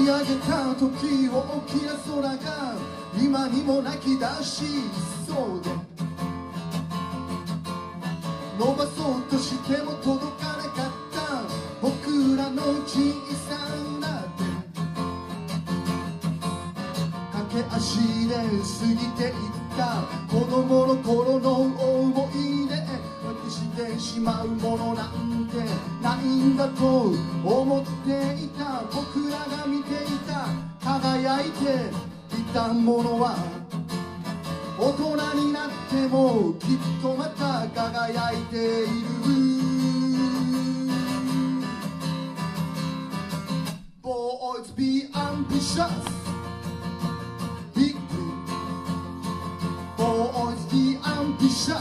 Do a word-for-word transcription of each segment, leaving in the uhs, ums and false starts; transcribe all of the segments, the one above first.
上げた時を大きな空が今にも泣き出しそうで、伸ばそうとしても届かなかった僕らの小さな手、駆け足で過ぎていった子供の頃の思い出、消してしまうものなんてないんだと思っていた。僕らが見ていた輝いていたものは大人になってもきっとまた輝いている。 Boys be ambitious Big dream Boys be ambitious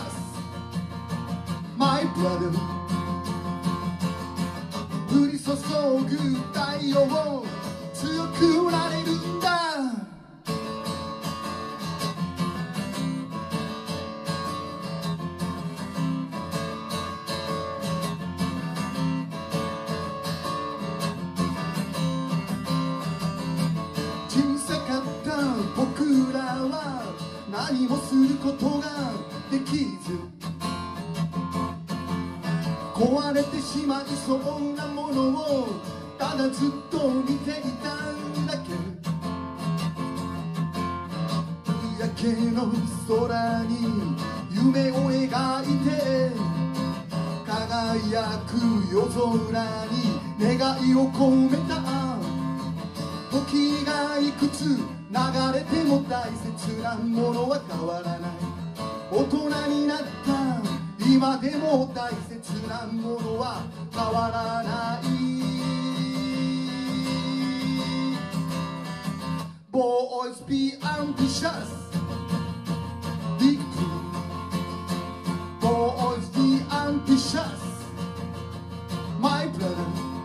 My brother 降り注ぐ太陽強くなれるんだ。小さかった僕らは何もすることができず、壊れてしまいそうなものをただずっと見ていたんだけど、夕焼けの空に夢を描いて輝く夜空に願いを込めた。時がいくつ流れても大切なものは変わらない。大人になった今でも大切なものは変わらない。 Boys be ambitious Big dream Boys be ambitious My brother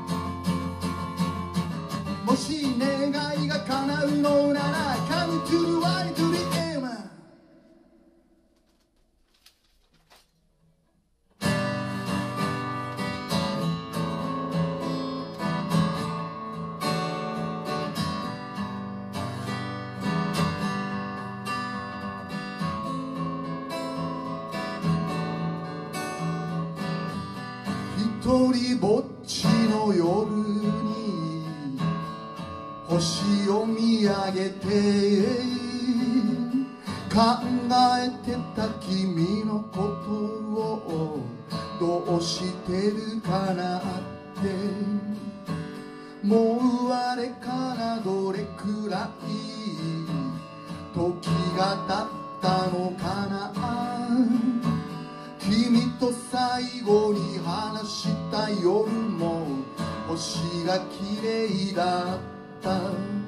もし願いが叶うのなら Come to the to the aim。一人ぼっちの夜に星を見上げて考えてた君のことをどうしてるかなって、もうあれからどれくらい時が経ったのかな。君と最後に話した夜も星が綺麗だった。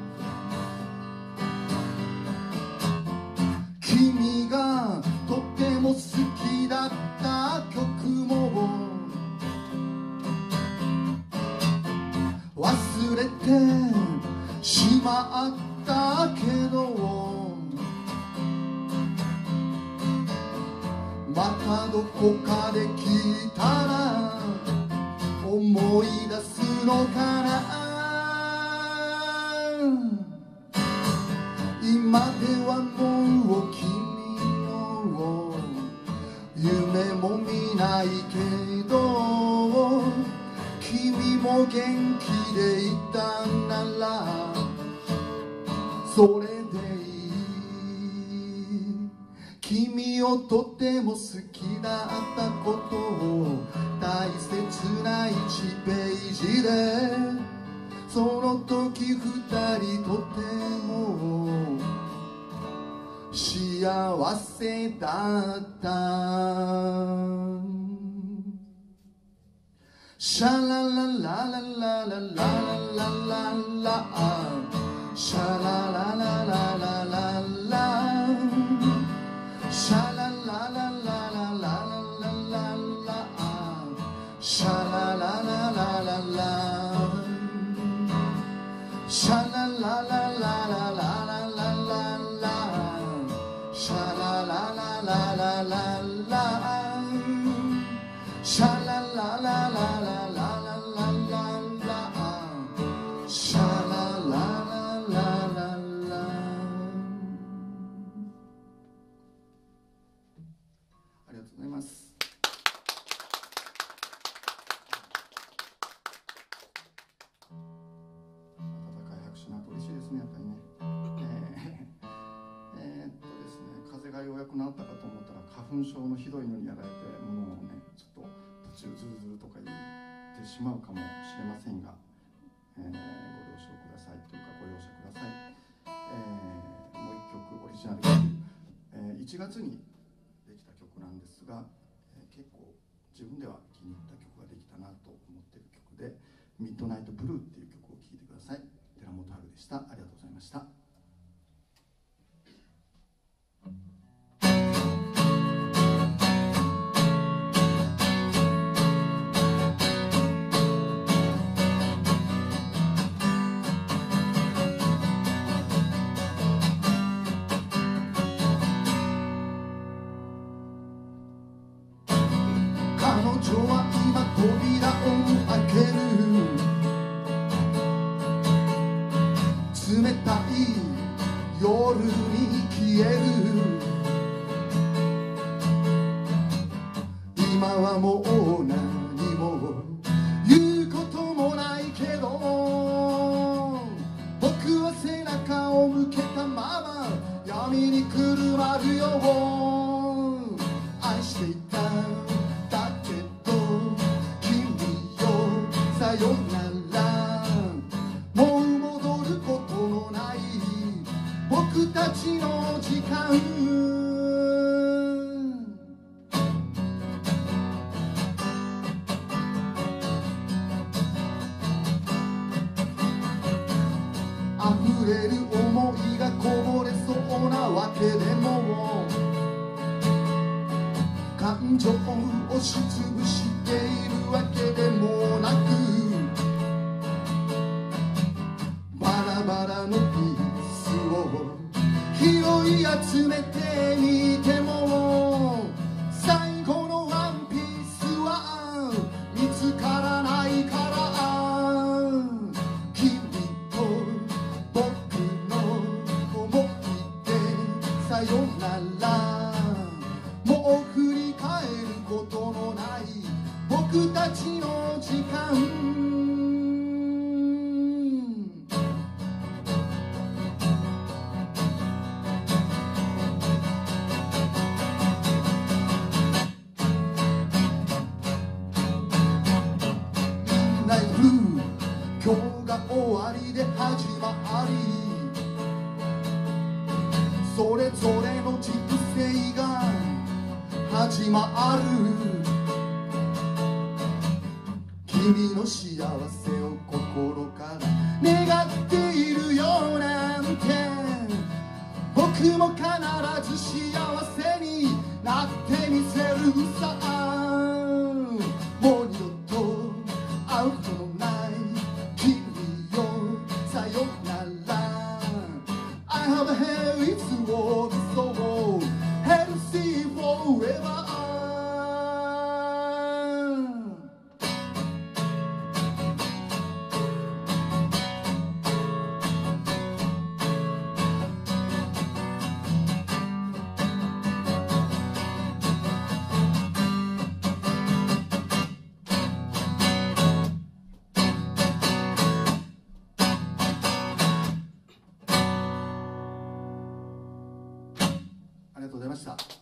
君がとても好きだった曲も忘れてしまったけど、またどこかで聞いたら思い出すのかな。今ではもう君の夢も見ないけど、君も元気でいたならそれでいい。君をとても好きだったことを大切な一ページで、その時二人とても幸せだった。シャララララララララララシャラララララララシャララララララララシャララララララシャラララララララシャラララララララシャララララララララシャラララね、やっぱりね。えー、えーっとですね、風邪がようやく治ったかと思ったら花粉症のひどいのにやられて、もうねちょっと途中ズルズルとか言ってしまうかもしれませんが、えー、ご了承くださいというかご容赦ください。えー、もう一曲オリジナル曲、えー、いちがつにできた曲なんですが、えー、結構自分では気に入った曲ができたなと思っている曲で、ミッドナイトブルーっていう曲を聴いてください。寺本春でした。ありがとうございました。彼女は今扉を開ける、冷たい夜に消える。今はもう何も言うこともないけど、僕は背中を向けたまま闇にくるまるよ。愛していただけど君よさよなら、もう戻ることのない僕たちの時間。溢れる想いがこぼれそうなわけでも、感情を押しつぶしているわけでもなく、バラバラのピースを拾い集めてみても、最後のワンピースは見つからないから、君と僕の思い出さよなら、もう振り返ることのない僕たちの時間。今日が終わりで始まり、それぞれの人生が始まる。君の幸せを心から願っているよなんて、僕も必ず幸せになってみせるさ。もう二度と会うことのない君よさよなら。 I have a hair, it's all so healthy forever。 ありがとうございました。